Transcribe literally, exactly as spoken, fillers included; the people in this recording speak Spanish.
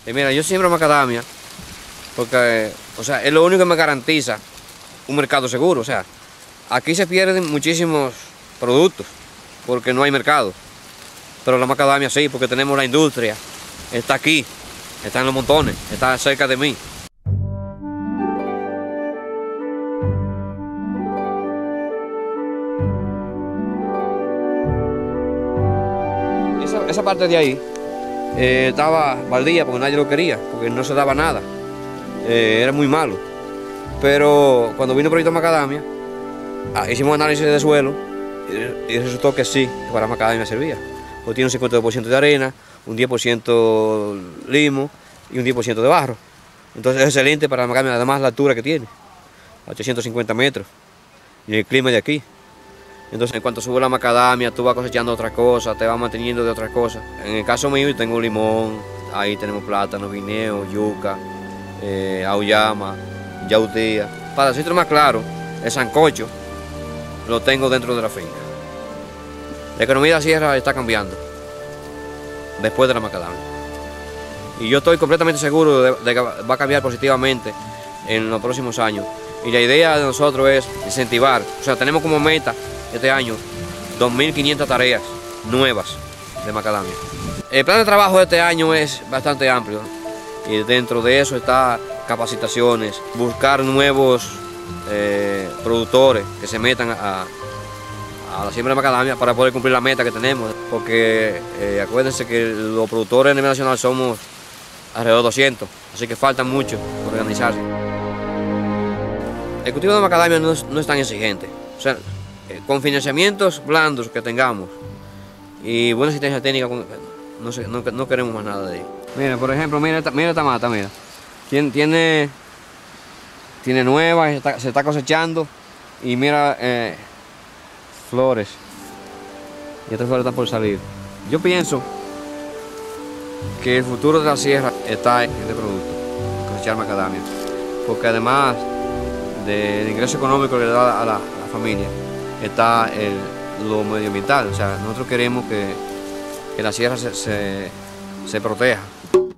Y mira, yo siembro macadamia porque, o sea, es lo único que me garantiza un mercado seguro. O sea, aquí se pierden muchísimos productos porque no hay mercado. Pero la macadamia sí, porque tenemos la industria, está aquí, está en los montones, está cerca de mí. Esa, esa parte de ahí eh, estaba baldía porque nadie lo quería, porque no se daba nada, eh, era muy malo. Pero cuando vino el proyecto macadamia, ah, hicimos análisis de suelo y, y resultó que sí, que para macadamia servía. Pues tiene un cincuenta por ciento de arena, un diez por ciento limo y un diez por ciento de barro. Entonces es excelente para la macadamia, además la altura que tiene, ochocientos cincuenta metros, y el clima de aquí. Entonces en cuanto sube la macadamia, tú vas cosechando otras cosas, te vas manteniendo de otras cosas. En el caso mío yo tengo limón, ahí tenemos plátano, guineo, yuca, eh, auyama, yautía. Para decirte más claro, el sancocho lo tengo dentro de la finca. La economía de la sierra está cambiando después de la macadamia. Y yo estoy completamente seguro de, de que va a cambiar positivamente en los próximos años. Y la idea de nosotros es incentivar, o sea, tenemos como meta este año dos mil quinientas tareas nuevas de macadamia. El plan de trabajo de este año es bastante amplio y dentro de eso está capacitaciones, buscar nuevos eh, productores que se metan a, a la siembra de macadamia para poder cumplir la meta que tenemos, porque eh, acuérdense que los productores a nivel nacional somos alrededor de doscientos, así que falta mucho por organizarse. El cultivo de macadamia no es, no es tan exigente, o sea, eh, con financiamientos blandos que tengamos y buena asistencia técnica, no, sé, no, no queremos más nada de ahí. Mira, por ejemplo, mira esta, mira esta mata, mira. Tiene, tiene, tiene nueva, se está, se está cosechando y mira eh, flores. Y estas flores están por salir. Yo pienso que el futuro de la sierra está en este producto, cosechar macadamia, porque además del ingreso económico que le da a la, a la familia, está el, lo medioambiental. O sea, nosotros queremos que, que la sierra se, se, se proteja.